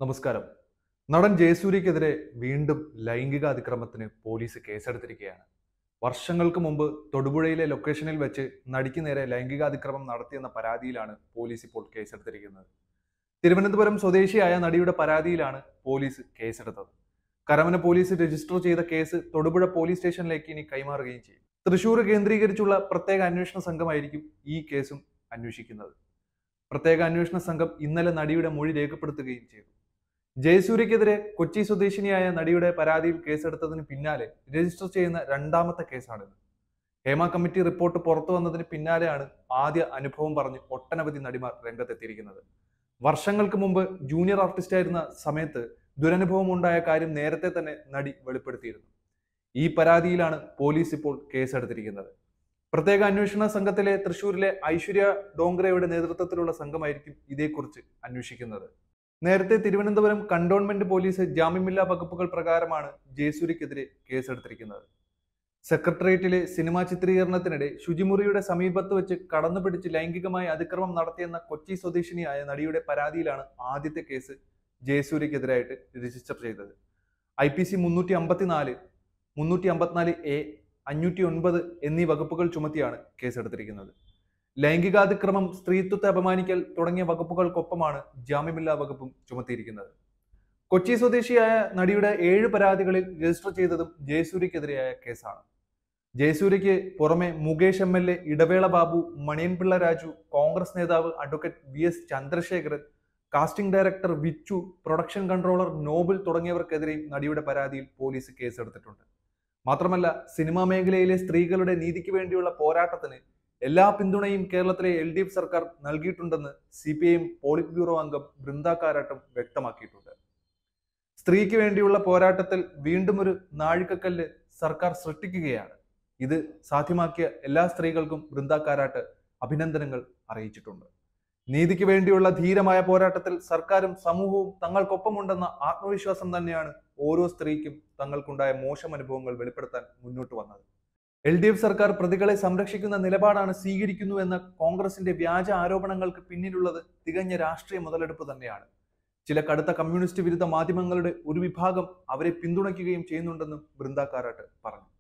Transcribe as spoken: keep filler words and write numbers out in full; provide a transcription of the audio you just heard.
നമസ്കാരം. നടൻ ജയസൂര്യക്കെതിരെ വീണ്ടും ലൈംഗിക അതിക്രമത്തിന് പോലീസ് കേസെടുത്തിരിക്കുകയാണ്. വർഷങ്ങൾക്ക് മുമ്പ് തൊടുപുഴയിലെ ലൊക്കേഷനിൽ വെച്ച് നടിക്ക് നേരെ ലൈംഗികാതിക്രമം നടത്തിയെന്ന പരാതിയിലാണ് പോലീസ് ഇപ്പോൾ കേസെടുത്തിരിക്കുന്നത്. തിരുവനന്തപുരം സ്വദേശിയായ നടിയുടെ പരാതിയിലാണ് പോലീസ് കേസെടുത്തത്. കരമന പോലീസ് രജിസ്റ്റർ ചെയ്ത കേസ് തൊടുപുഴ പോലീസ് സ്റ്റേഷനിലേക്ക് ഇനി കൈമാറുകയും ചെയ്യും. തൃശൂർ കേന്ദ്രീകരിച്ചുള്ള പ്രത്യേക അന്വേഷണ സംഘമായിരിക്കും ഈ കേസും അന്വേഷിക്കുന്നത്. പ്രത്യേക അന്വേഷണ സംഘം ഇന്നലെ നടിയുടെ മൊഴി രേഖപ്പെടുത്തുകയും ചെയ്തു. ജയസൂര്യക്കെതിരെ കൊച്ചി സ്വദേശിനിയായ നടിയുടെ പരാതിയിൽ കേസെടുത്തതിന് പിന്നാലെ രജിസ്റ്റർ ചെയ്യുന്ന രണ്ടാമത്തെ കേസാണിത്. ഹേമ കമ്മിറ്റി റിപ്പോർട്ട് പുറത്തു വന്നതിന് പിന്നാലെയാണ് ആദ്യ അനുഭവം പറഞ്ഞ് ഒട്ടനവധി നടിമാർ രംഗത്തെത്തിയിരിക്കുന്നത്. വർഷങ്ങൾക്ക് മുമ്പ് ജൂനിയർ ആർട്ടിസ്റ്റായിരുന്ന സമയത്ത് ദുരനുഭവം ഉണ്ടായ കാര്യം നേരത്തെ തന്നെ നടി വെളിപ്പെടുത്തിയിരുന്നു. ഈ പരാതിയിലാണ് പോലീസ് ഇപ്പോൾ കേസെടുത്തിരിക്കുന്നത്. പ്രത്യേക അന്വേഷണ സംഘത്തിലെ തൃശൂരിലെ ഐശ്വര്യ ഡോങ്ഗ്രയുടെ നേതൃത്വത്തിലുള്ള സംഘമായിരിക്കും ഇതേക്കുറിച്ച് അന്വേഷിക്കുന്നത്. നേരത്തെ തിരുവനന്തപുരം കണ്ടോൺമെന്റ് പോലീസ് ജാമ്യമില്ലാ വകുപ്പുകൾ പ്രകാരമാണ് ജയസൂര്യക്കെതിരെ കേസെടുത്തിരിക്കുന്നത്. സെക്രട്ടേറിയറ്റിലെ സിനിമാ ചിത്രീകരണത്തിനിടെ ശുചിമുറിയുടെ സമീപത്ത് വെച്ച് കടന്നുപിടിച്ച് ലൈംഗികമായി അതിക്രമം നടത്തിയെന്ന കൊച്ചി സ്വദേശിനിയായ നടിയുടെ പരാതിയിലാണ് ആദ്യത്തെ കേസ് ജയസൂര്യക്കെതിരായിട്ട് രജിസ്റ്റർ ചെയ്തത്. ഐ പി സി മുന്നൂറ്റി അമ്പത്തിനാല് മുന്നൂറ്റി അമ്പത്തിനാല് എ അഞ്ഞൂറ്റി ഒൻപത് എന്നീ വകുപ്പുകൾ ചുമത്തിയാണ് കേസെടുത്തിരിക്കുന്നത്. ലൈംഗികാതിക്രമം, സ്ത്രീത്വത്തെ അപമാനിക്കൽ തുടങ്ങിയ വകുപ്പുകൾക്കൊപ്പമാണ് ജാമ്യമില്ലാ വകുപ്പും ചുമത്തിയിരിക്കുന്നത്. കൊച്ചി സ്വദേശിയായ നടിയുടെ ഏഴ് പരാതികളിൽ രജിസ്റ്റർ ചെയ്തതും ജയസൂര്യക്കെതിരെയായ കേസാണ്. ജയസൂര്യയ്ക്ക് പുറമെ Mukesh M L A, Idavela Babu, Maniyanpilla Raju, Congress നേതാവ് advocate V S Chandrasekharan, casting director Vichu, production controller Noble തുടങ്ങിയവർക്കെതിരെയും നടിയുടെ പരാതിയിൽ പോലീസ് കേസെടുത്തിട്ടുണ്ട്. മാത്രമല്ല, സിനിമാ മേഖലയിലെ സ്ത്രീകളുടെ നീതിക്ക് വേണ്ടിയുള്ള പോരാട്ടത്തിന് എല്ലാ പിന്തുണയും കേരളത്തിലെ എൽ ഡി എഫ് സർക്കാർ നൽകിയിട്ടുണ്ടെന്ന് C P I M politburo അംഗം ബൃന്ദ കാരാട്ടും വ്യക്തമാക്കിയിട്ടുണ്ട്. സ്ത്രീക്ക് വേണ്ടിയുള്ള പോരാട്ടത്തിൽ വീണ്ടും ഒരു നാഴികക്കല്ല് സർക്കാർ സൃഷ്ടിക്കുകയാണ്. ഇത് സാധ്യമാക്കിയ എല്ലാ സ്ത്രീകൾക്കും ബൃന്ദ കാരാട്ട് അഭിനന്ദനങ്ങൾ അറിയിച്ചിട്ടുണ്ട്. നീതിക്ക് വേണ്ടിയുള്ള ധീരമായ പോരാട്ടത്തിൽ സർക്കാരും സമൂഹവും തങ്ങൾക്കൊപ്പമുണ്ടെന്ന ആത്മവിശ്വാസം തന്നെയാണ് ഓരോ സ്ത്രീക്കും തങ്ങൾക്കുണ്ടായ മോശം അനുഭവങ്ങൾ വെളിപ്പെടുത്താൻ മുന്നോട്ട് വന്നത്. എൽ ഡി എഫ് സർക്കാർ പ്രതികളെ സംരക്ഷിക്കുന്ന നിലപാടാണ് സ്വീകരിക്കുന്നു എന്ന കോൺഗ്രസിന്റെ വ്യാജ ആരോപണങ്ങൾക്ക് പിന്നിലുള്ളത് തികഞ്ഞ രാഷ്ട്രീയ മുതലെടുപ്പ് തന്നെയാണ്. ചില കടുത്ത കമ്മ്യൂണിസ്റ്റ് വിരുദ്ധ മാധ്യമങ്ങളുടെ ഒരു വിഭാഗം അവരെ പിന്തുണയ്ക്കുകയും ചെയ്യുന്നുണ്ടെന്നും ബൃന്ദ കാരാട്ട് പറഞ്ഞു.